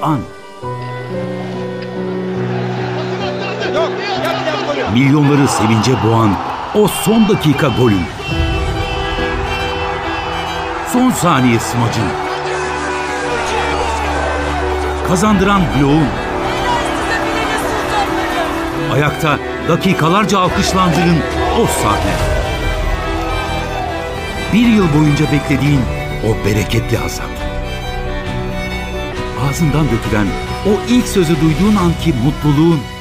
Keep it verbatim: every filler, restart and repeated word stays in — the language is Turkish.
an. Milyonları sevince boğan o son dakika golün. Son saniye smacın. Kazandıran bloğun. Ayakta dakikalarca alkışlandığın o sahne. Bir yıl boyunca beklediğin o bereketli hasat. Ağzından dökülen o ilk sözü duyduğun anki mutluluğun.